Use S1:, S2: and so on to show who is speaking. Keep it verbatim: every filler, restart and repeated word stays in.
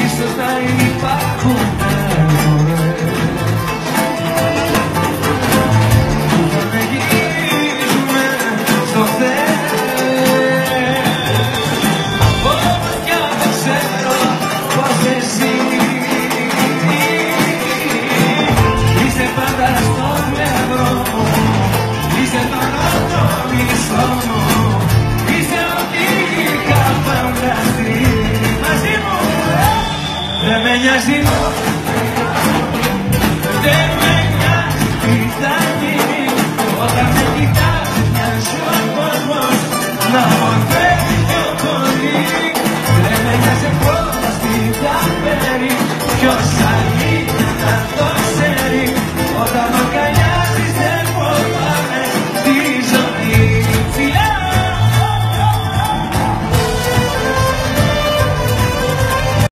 S1: ίσως να υπάρχουν φορές που θα με γυρίζουμε στο χθες. Όμως κι αν δεν ξέρω πως εσύ είσαι πάντα στο πλευρό μου, είσαι το νότο μισό μου, είσαι ό,τι είχα φανταστεί. Μαζί μου δεν με νοιάζει, δεν με νοιάζει τι θα γίνει. Όταν με κοιτάς μοιάζει ο κόσμος να μοντεύει πιο πολύ. Δεν με νοιάζει πώς τι θα φέρει, ποιος